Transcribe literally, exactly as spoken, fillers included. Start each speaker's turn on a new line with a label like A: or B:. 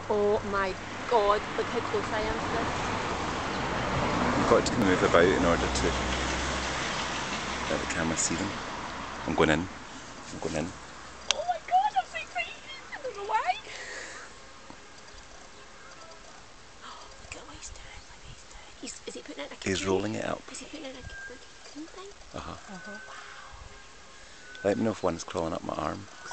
A: Oh my god, look how close I am to this.
B: You've got to move about in order to let the camera see them. I'm going in. I'm going in.
A: Oh my god, I'm so excited! I don't know why. Look at what he's doing, look what he's doing. He's, is he putting it in a cocoon?
B: He's rolling it up.
A: Is he putting it in a, like a cocoon thing?
B: Uh-huh.
A: Uh-huh. Wow.
B: Let me know if one's crawling up my arm.